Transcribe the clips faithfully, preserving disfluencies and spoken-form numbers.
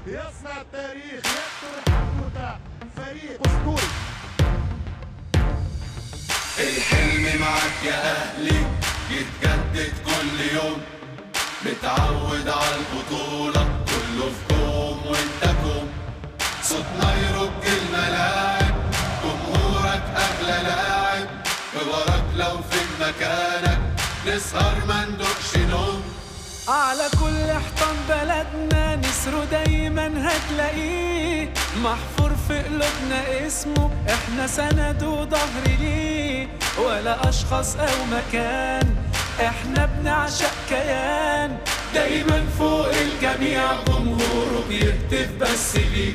يصنع التاريخ، يكتب الحدوتة، فريق أسطوري. الحلم معك يا أهلي يتجدد كل يوم، متعود على البطولة كله في كوم وانت كوم، صوتنا يرج الملاعب، جمهورك أغلى لاعب، بوراك لو في مكانك نسهر ما ندوقش نوم. على كل حيطان بلدنا نسره دايما هتلاقيه، محفور في قلوبنا اسمه، احنا سند وظهر ليه، ولا اشخاص او مكان، احنا بنعشق كيان، دايما فوق الجميع جمهوره بيهتف بس ليه.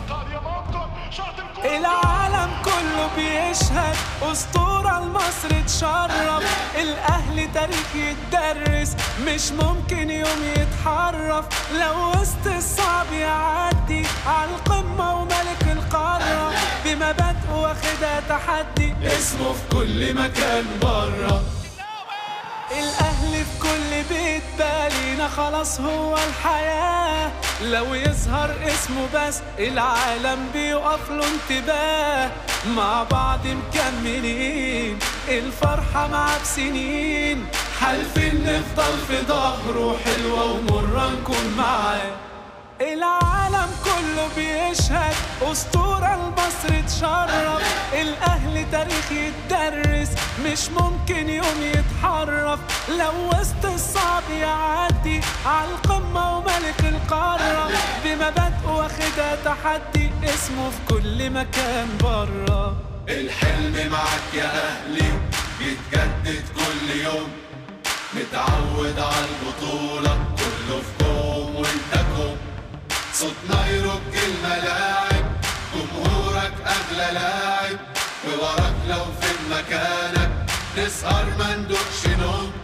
العالم كله بيشهد أسطورة لمصر تشرف، الأهلي تاريخ يتدرس مش ممكن يوم يتحرف، لو وسط الصعب يعدي عالقمة وملك القارة، بمبادئه واخدها تحدي اسمه في كل مكان برا. الأهلي في كل بيت بالينا خلاص هو الحياة، لو يظهر اسمه بس العالم بيقف له انتباه، مع بعض مكملين الفرحة مع بسنين، حالفين نفضل في ظهره، حلوة ومرة نكون معاه. العالم كله بيشهد أسطورة لمصر تشرف، الأهلي تاريخ يتدرس مش ممكن يوم يتحرف، لو وسط الصعب يعدي عالقمة وملك القارة، بمبادئه واخدها تحدي اسمه في كل مكان برا. الحلم معك يا أهلي يتجدد كل يوم، متعود على البطولة كله في كوم وانت كوم، صوتنا يرج الملاعب، جمهورك أغلى لاعب، بوراك لو في مكانك نسهر ما ندوقش نوم.